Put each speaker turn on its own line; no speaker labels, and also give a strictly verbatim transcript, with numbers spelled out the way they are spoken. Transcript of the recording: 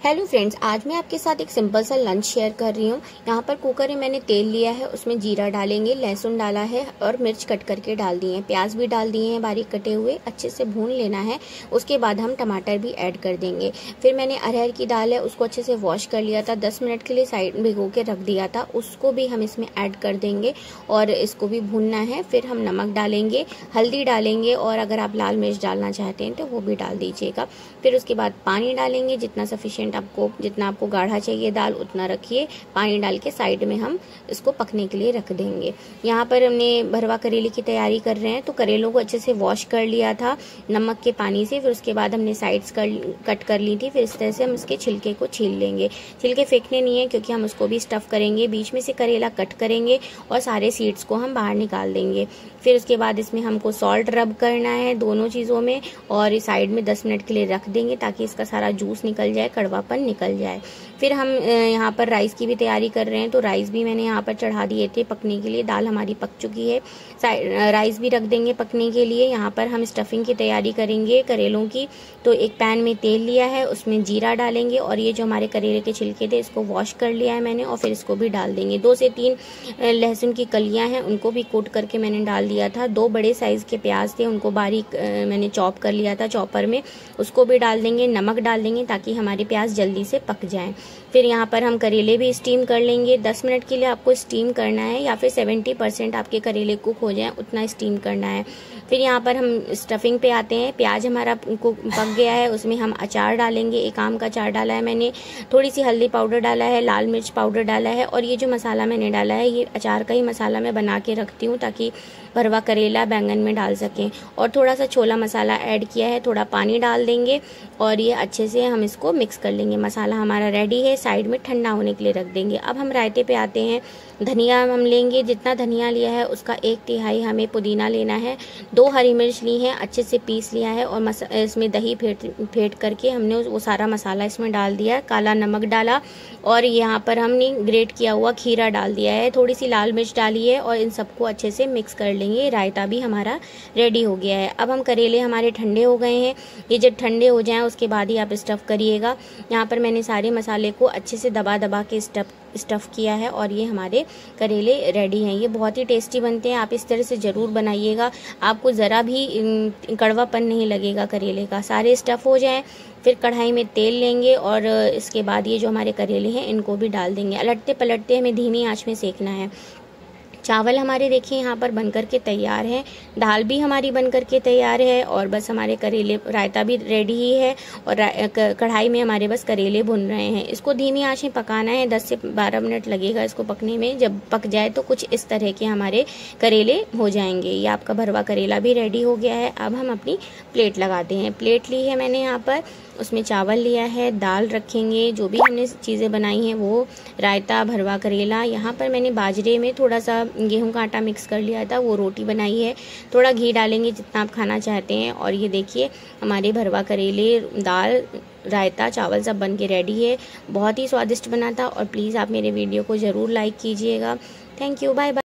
Hello friends, आज मैं आपके साथ एक सिंपल सा लंच शेयर कर रही हूँ। यहाँ पर कुकर में मैंने तेल लिया है, उसमें जीरा डालेंगे, लहसुन डाला है और मिर्च कट करके डाल दिए हैं, प्याज भी डाल दिए हैं बारीक कटे हुए, अच्छे से भून लेना है। उसके बाद हम टमाटर भी ऐड कर देंगे। फिर मैंने अरहर की दाल है, उसको अच्छे से वॉश कर लिया था, दस मिनट के लिए साइड में भिगो के रख दिया था, उसको भी हम इसमें ऐड कर देंगे और इसको भी भूनना है। फिर हम नमक डालेंगे, हल्दी डालेंगे और अगर आप लाल मिर्च डालना चाहते हैं तो वो भी डाल दीजिएगा। फिर उसके बाद पानी डालेंगे, जितना सफिशिएंट आपको जितना आपको गाढ़ा चाहिए दाल उतना रखिए। पानी डाल के साइड में हम इसको पकने के लिए रख देंगे। यहाँ पर हमने भरवा करेले की तैयारी कर रहे हैं, तो करेलों को अच्छे से वॉश कर लिया था नमक के पानी से। फिर उसके बाद हमने साइड्स कर, कट कर ली थी। फिर इस तरह से हम इसके छिलके को छील लेंगे। छिलके फेंकने नहीं है क्योंकि हम उसको भी स्टफ करेंगे। बीच में से करेला कट करेंगे और सारे सीड्स को हम बाहर निकाल देंगे। फिर उसके बाद इसमें हमको सॉल्ट रब करना है दोनों चीज़ों में और इस साइड में दस मिनट के लिए रख देंगे ताकि इसका सारा जूस निकल जाए, कड़वापन निकल जाए। फिर हम यहाँ पर राइस की भी तैयारी कर रहे हैं, तो राइस भी मैंने यहाँ पर चढ़ा दिए थे पकने के लिए। दाल हमारी पक चुकी है, राइस भी रख देंगे पकने के लिए। यहाँ पर हम स्टफिंग की तैयारी करेंगे करेलों की। तो एक पैन में तेल लिया है, उसमें जीरा डालेंगे और ये जो हमारे करेले के छिलके थे इसको वॉश कर लिया है मैंने और फिर इसको भी डाल देंगे। दो से तीन लहसुन की कलियां हैं, उनको भी कोट करके मैंने डाल दिया था। दो बड़े साइज के प्याज थे, उनको बारीक मैंने चॉप कर लिया था चॉपर में, उसको भी डाल देंगे। नमक डाल देंगे ताकि हमारे प्याज जल्दी से पक जाएं। फिर यहाँ पर हम करेले भी स्टीम कर लेंगे। दस मिनट के लिए आपको स्टीम करना है या फिर सेवेंटी परसेंट आपके करेले कुक हो जाएं उतना स्टीम करना है। फिर यहाँ पर हम स्टफिंग पे आते हैं। प्याज हमारा कुक पक गया है, उसमें हम अचार डालेंगे। एक आम का अचार डाला है मैंने, थोड़ी सी हल्दी पाउडर डाला है, लाल मिर्च पाउडर डाला है और ये जो मसाला मैंने डाला है ये अचार का ही मसाला मैं बना के रखती हूँ ताकि भरवा करेला बैंगन में डाल सकें। और थोड़ा सा छोला मसाला ऐड किया है, थोड़ा पानी डाल देंगे और ये अच्छे से हम इसको मिक्स कर लेंगे। मसाला हमारा रेडी है, साइड में ठंडा होने के लिए रख देंगे। अब हम रायते पे आते हैं। धनिया हम लेंगे, जितना धनिया लिया है उसका एक तिहाई हमें पुदीना लेना है। दो हरी मिर्च ली है, अच्छे से पीस लिया है और इसमें दही फेंट फेंट करके हमने वो सारा मसाला इसमें डाल दिया। काला नमक डाला और यहाँ पर हमने ग्रेट किया हुआ खीरा डाल दिया है, थोड़ी सी लाल मिर्च डाली है और इन सबको अच्छे से मिक्स कर लेंगे। रायता भी हमारा रेडी हो गया है। अब हम करेले हमारे ठंडे हो गए हैं, ये जब ठंडे हो जाएं उसके बाद ही आप स्टफ़ करिएगा। यहाँ पर मैंने सारे मसाले को अच्छे से दबा दबा के स्टफ़ स्टफ़ किया है और ये हमारे करेले रेडी हैं। ये बहुत ही टेस्टी बनते हैं, आप इस तरह से ज़रूर बनाइएगा। आपको ज़रा भी कड़वापन नहीं लगेगा करेले का। सारे स्टफ़ हो जाएं, फिर कढ़ाई में तेल लेंगे और इसके बाद ये जो हमारे करेले हैं इनको भी डाल देंगे। अलटते पलटते हमें धीमी आंच में सेकना है। चावल हमारे देखिए यहाँ पर बनकर के तैयार हैं, दाल भी हमारी बनकर के तैयार है और बस हमारे करेले रायता भी रेडी ही है और कढ़ाई में हमारे बस करेले भुन रहे हैं। इसको धीमी आंच में पकाना है, दस से बारह मिनट लगेगा इसको पकने में। जब पक जाए तो कुछ इस तरह के हमारे करेले हो जाएंगे। ये आपका भरवा करेला भी रेडी हो गया है। अब हम अपनी प्लेट लगाते हैं। प्लेट ली है मैंने यहाँ पर, उसमें चावल लिया है, दाल रखेंगे, जो भी हमने चीज़ें बनाई हैं वो, रायता, भरवा करेला। यहाँ पर मैंने बाजरे में थोड़ा सा गेहूं का आटा मिक्स कर लिया था, वो रोटी बनाई है। थोड़ा घी डालेंगे जितना आप खाना चाहते हैं। और ये देखिए हमारे भरवा करेले, दाल, रायता, चावल सब बन के रेडी है। बहुत ही स्वादिष्ट बना था और प्लीज़ आप मेरे वीडियो को ज़रूर लाइक कीजिएगा। Thank you, bye bye.